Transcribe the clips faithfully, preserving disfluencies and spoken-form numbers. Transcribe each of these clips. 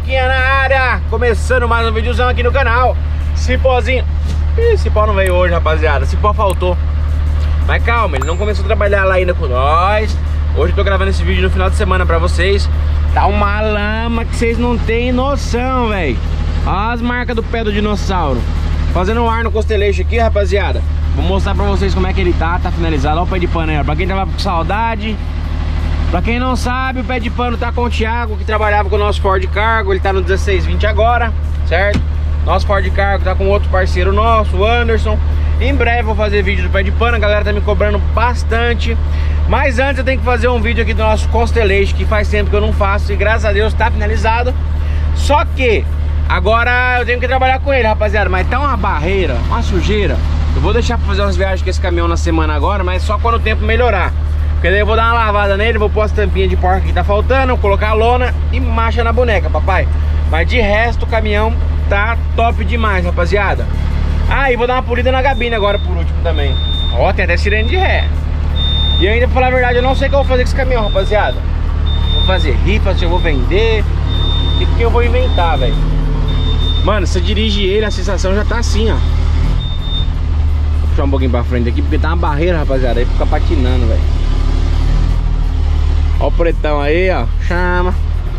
Luquinha na área, começando mais um videozão aqui no canal. Cipózinho. Ih, Cipó não veio hoje, rapaziada. Cipó faltou. Mas calma, ele não começou a trabalhar lá ainda com nós. Hoje eu tô gravando esse vídeo no final de semana pra vocês. Tá uma lama que vocês não têm noção, velho. Olha as marcas do pé do dinossauro. Fazendo um ar no costeleixo aqui, rapaziada. Vou mostrar pra vocês como é que ele tá. Tá finalizado, olha o pé de pano aí, ó. Pra quem tava com saudade. Pra quem não sabe, o pé de pano tá com o Thiago, que trabalhava com o nosso Ford Cargo. Ele tá no dezesseis vinte agora, certo? Nosso Ford Cargo tá com outro parceiro nosso, o Anderson. Em breve vou fazer vídeo do pé de pano, a galera tá me cobrando bastante. Mas antes eu tenho que fazer um vídeo aqui do nosso Constellation, que faz tempo que eu não faço e graças a Deus tá finalizado. Só que agora eu tenho que trabalhar com ele, rapaziada. Mas tá uma barreira, uma sujeira. Eu vou deixar pra fazer umas viagens com esse caminhão na semana agora, mas só quando o tempo melhorar. Porque daí eu vou dar uma lavada nele, vou pôr as tampinhas de porca que tá faltando, colocar a lona e marcha na boneca, papai. Mas de resto o caminhão tá top demais, rapaziada. Ah, e vou dar uma polida na gabine agora por último também. Ó, tem até sirene de ré. E ainda, pra falar a verdade, eu não sei o que eu vou fazer com esse caminhão, rapaziada. Vou fazer rifa, se eu vou vender. O que, que eu vou inventar, velho? Mano, se eu dirige ele, a sensação já tá assim, ó. Vou puxar um pouquinho pra frente aqui, porque tá uma barreira, rapaziada. Aí fica patinando, velho. Ó o pretão aí, ó. Chama.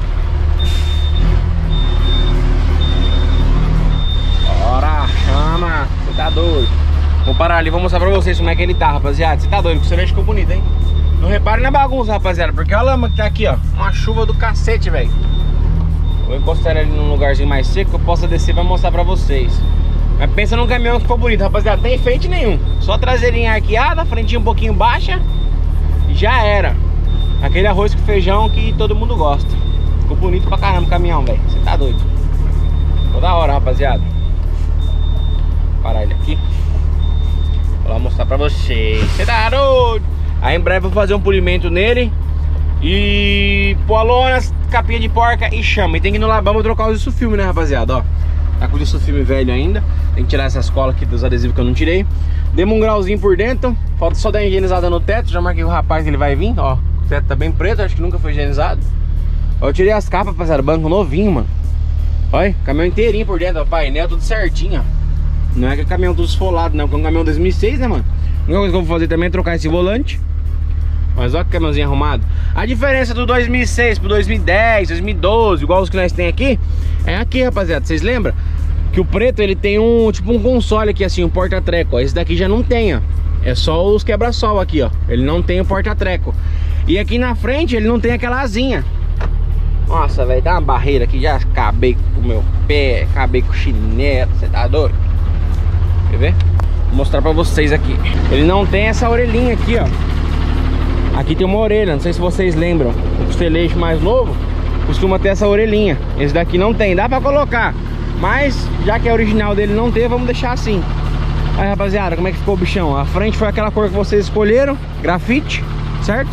Bora, chama. Você tá doido. Vou parar ali, vou mostrar pra vocês como é que ele tá, rapaziada. Você tá doido, que o celular ficou bonito, hein? Não repare na bagunça, rapaziada, porque olha a lama que tá aqui, ó. Uma chuva do cacete, velho. Vou encostar ele num lugarzinho mais seco que eu possa descer pra mostrar pra vocês. Mas pensa num caminhão que ficou bonito, rapaziada. Não tem enfeite nenhum. Só a traseirinha arqueada, a frentinha um pouquinho baixa. E já era. Aquele arroz com feijão que todo mundo gosta. Ficou bonito pra caramba o caminhão, velho. Você tá doido. Ficou da hora, rapaziada. Vou parar ele aqui. Vou lá mostrar pra vocês. Você tá doido. Aí em breve eu vou fazer um polimento nele. E pôr a lona, capinha de porca e chama. E tem que ir no Labamba trocar os filme, né, rapaziada, ó. Tá com o filme velho ainda. Tem que tirar essas colas aqui dos adesivos que eu não tirei. Demos um grauzinho por dentro. Falta só dar uma higienizada no teto. Já marquei o rapaz que ele vai vir, ó. O teto tá bem preto, acho que nunca foi higienizado. Eu tirei as capas, rapaziada, banco novinho, mano. Olha, caminhão inteirinho por dentro, ó, painel tudo certinho, ó. Não é que é caminhão tudo esfolado, não, porque é um caminhão dois mil e seis, né, mano? A única coisa que eu vou fazer também é trocar esse volante. Mas olha que caminhãozinho arrumado. A diferença do dois mil e seis pro dois mil e dez, dois mil e doze, igual os que nós tem aqui, é aqui, rapaziada, vocês lembram? Que o preto, ele tem um, tipo um console aqui, assim, um porta-treco, ó. Esse daqui já não tem, ó. É só os quebra-sol aqui, ó. Ele não tem o porta-treco. E aqui na frente ele não tem aquela asinha. Nossa, velho, tá uma barreira aqui. Já acabei com o meu pé, acabei com o chinelo. Você tá doido? Quer ver? Vou mostrar pra vocês aqui. Ele não tem essa orelhinha aqui, ó. Aqui tem uma orelha, não sei se vocês lembram. O Constellation mais novo costuma ter essa orelhinha. Esse daqui não tem, dá pra colocar. Mas, já que é original dele não ter, vamos deixar assim. Aí, rapaziada, como é que ficou o bichão? A frente foi aquela cor que vocês escolheram, grafite, certo?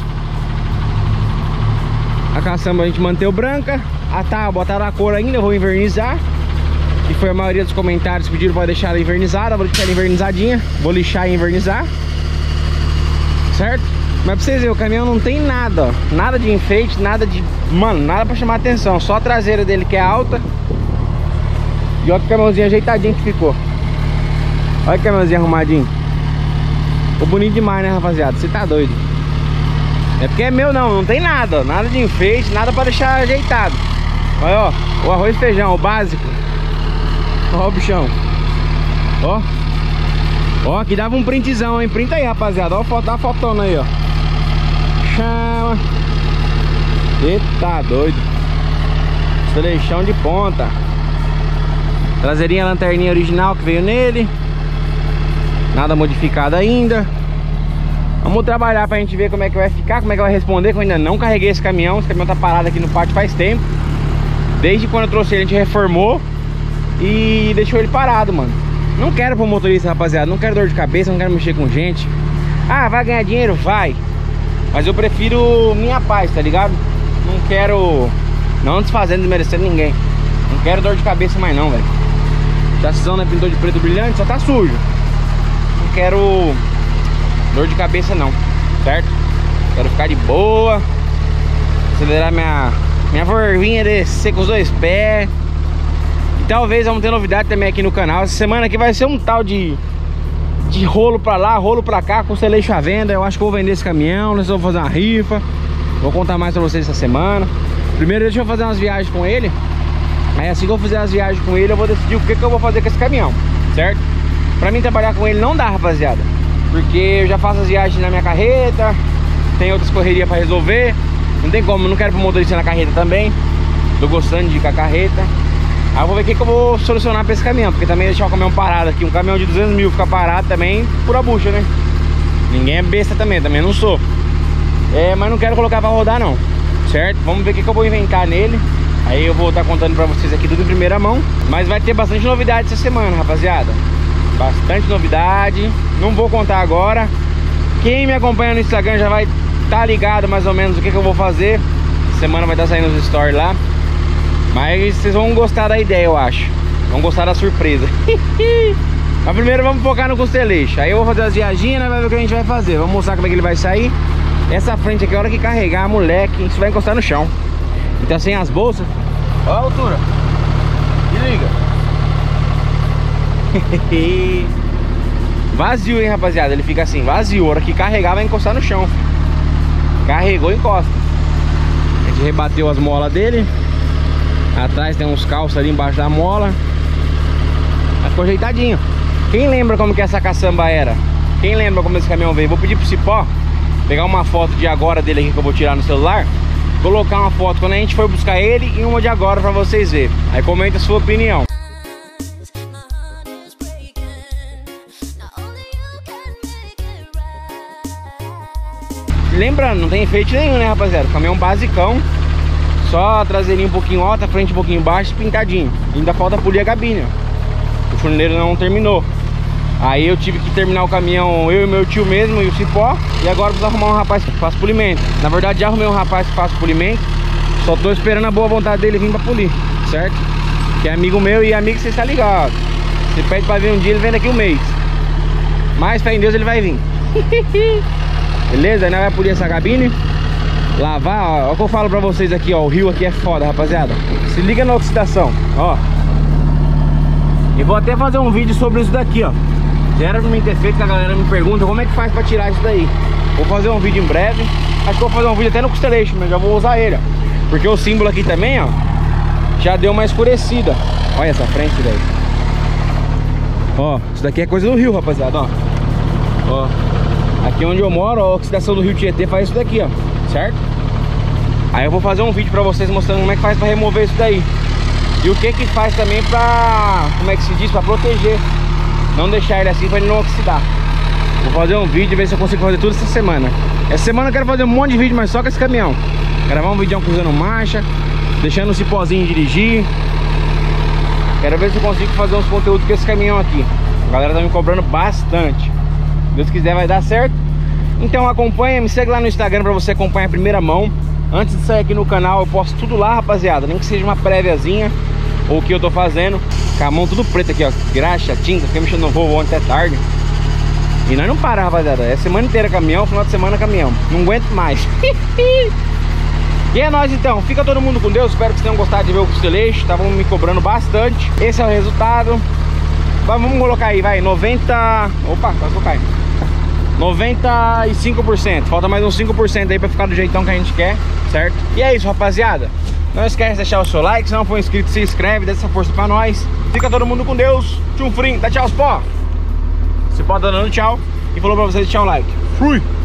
A caçamba a gente manteve branca. A tábua botaram a cor ainda, eu vou invernizar. Que foi a maioria dos comentários que pediram para deixar ela invernizada. Vou deixar ela invernizadinha, vou lixar e invernizar, certo? Mas pra vocês verem, o caminhão não tem nada, ó. Nada de enfeite, nada de... Mano, nada pra chamar atenção. Só a traseira dele que é alta. E olha que caminhãozinho ajeitadinho que ficou. Olha que caminhãozinho arrumadinho. Ficou bonito demais, né, rapaziada? Você tá doido. É porque é meu não, não tem nada, ó. Nada de enfeite, nada pra deixar ajeitado. Olha, ó, o arroz e feijão, o básico. Ó o bichão. Ó. Ó, aqui dava um printzão, hein? Printa aí, rapaziada. Ó a foto, dá a fotona aí, ó. Chama. Eita, doido. Seleção de ponta. Traseirinha, lanterninha original que veio nele. Nada modificado ainda. Vamos trabalhar pra gente ver como é que vai ficar, como é que vai responder, que eu ainda não carreguei esse caminhão. Esse caminhão tá parado aqui no pátio faz tempo. Desde quando eu trouxe ele, a gente reformou e deixou ele parado, mano. Não quero pro motorista, rapaziada. Não quero dor de cabeça, não quero mexer com gente. Ah, vai ganhar dinheiro? Vai. Mas eu prefiro minha paz, tá ligado? Não quero... Não desfazendo, desmerecendo ninguém. Não quero dor de cabeça mais não, velho. Chassizão, né? Pintou de preto brilhante, só tá sujo. Não quero dor de cabeça não, certo? Quero ficar de boa, acelerar minha, Minha forvinha descer com os dois pés. E talvez vamos ter novidade também aqui no canal. Essa semana aqui vai ser um tal de De rolo pra lá, rolo pra cá, com Celeixo à venda. Eu acho que vou vender esse caminhão. Nós vamos fazer uma rifa. Vou contar mais pra vocês essa semana. Primeiro deixa eu fazer umas viagens com ele. Aí assim que eu fizer as viagens com ele, eu vou decidir o que, que eu vou fazer com esse caminhão, certo? Pra mim trabalhar com ele não dá, rapaziada, porque eu já faço as viagens na minha carreta. Tem outras correrias pra resolver. Não tem como, eu não quero pro motorista na carreta também. Tô gostando de ir com a carreta. Aí eu vou ver o que, que eu vou solucionar pra esse caminhão, porque também deixar o caminhão parado aqui, um caminhão de duzentos mil ficar parado também, pura bucha, né? Ninguém é besta também, também não sou. É, mas não quero colocar pra rodar não, certo? Vamos ver o que, que eu vou inventar nele. Aí eu vou estar contando pra vocês aqui tudo em primeira mão. Mas vai ter bastante novidade essa semana, rapaziada. Bastante novidade. Não vou contar agora. Quem me acompanha no Instagram já vai estar ligado mais ou menos o que, que eu vou fazer. Semana vai estar saindo os stories lá. Mas vocês vão gostar da ideia, eu acho. Vão gostar da surpresa. Mas primeiro vamos focar no Costeleixo. Aí eu vou fazer as viagens, né? Vai ver o que a gente vai fazer. Vamos mostrar como é que ele vai sair. Essa frente aqui, a hora que carregar, moleque, isso vai encostar no chão. Então sem as bolsas. Olha a altura. Desliga. Vazio, hein, rapaziada. Ele fica assim, vazio. A hora que carregar vai encostar no chão. Carregou, encosta. A gente rebateu as molas dele. Atrás tem uns calços ali embaixo da mola. Mas ficou ajeitadinho. Quem lembra como que essa caçamba era? Quem lembra como esse caminhão veio? Vou pedir pro Cipó pegar uma foto de agora dele aqui que eu vou tirar no celular. Colocar uma foto quando a gente for buscar ele e uma de agora pra vocês verem. Aí comenta a sua opinião. Lembrando, não tem efeito nenhum, né, rapaziada? Caminhão basicão. Só a traseirinha um pouquinho alta, a frente um pouquinho baixa e pintadinho. E ainda falta polir a gabine, ó. O funileiro não terminou. Aí eu tive que terminar o caminhão, eu e meu tio mesmo e o Cipó. E agora preciso arrumar um rapaz que faça polimento. Na verdade já arrumei um rapaz que faça polimento. Só tô esperando a boa vontade dele vir pra polir, certo? Que é amigo meu e amigo você está ligado. Você pede pra vir um dia, ele vem daqui um mês. Mas fé em Deus ele vai vir. Beleza? Aí nós vamos polir essa cabine. Lavar, ó. Olha o que eu falo pra vocês aqui, ó. O rio aqui é foda, rapaziada. Se liga na oxidação, ó. E vou até fazer um vídeo sobre isso daqui, ó. Já era pra mim ter feito, que a galera me pergunta como é que faz pra tirar isso daí. Vou fazer um vídeo em breve. Acho que vou fazer um vídeo até no Costeleixo, mas já vou usar ele, ó. Porque o símbolo aqui também, ó, já deu uma escurecida. Olha essa frente daí. Ó, isso daqui é coisa do rio, rapaziada, ó. Ó, aqui onde eu moro, ó, a oxidação do rio Tietê faz isso daqui, ó. Certo? Aí eu vou fazer um vídeo pra vocês mostrando como é que faz pra remover isso daí. E o que que faz também pra, como é que se diz, pra proteger. Não deixar ele assim pra ele não oxidar. Vou fazer um vídeo e ver se eu consigo fazer tudo essa semana. Essa semana eu quero fazer um monte de vídeo, mas só com esse caminhão. Gravar um vídeo cruzando marcha, deixando o Cipózinho dirigir. Quero ver se eu consigo fazer uns conteúdos com esse caminhão aqui. A galera tá me cobrando bastante. Se Deus quiser vai dar certo. Então acompanha, me segue lá no Instagram pra você acompanhar a primeira mão. Antes de sair aqui no canal eu posto tudo lá, rapaziada. Nem que seja uma préviazinha ou o que eu tô fazendo. Com a mão tudo preto aqui, ó. Graxa, tinta, fiquei mexendo no Volvo ontem até tarde. E nós não para, rapaziada. É semana inteira caminhão, final de semana caminhão. Não aguento mais. E é nóis então, fica todo mundo com Deus. Espero que vocês tenham gostado de ver o Costeleixo. Estavam me cobrando bastante. Esse é o resultado. Vamos colocar aí, vai, noventa... Opa, quase que eu caio. noventa e cinco por cento. Falta mais uns cinco por cento aí pra ficar do jeitão que a gente quer, certo? E é isso, rapaziada. Não esquece de deixar o seu like. Se não for inscrito, se inscreve, dá essa força pra nós. Fica todo mundo com Deus. Tchum frim, dá tchau, Cipó. Cipó tá dando tchau e falou pra vocês deixar o like. Fui!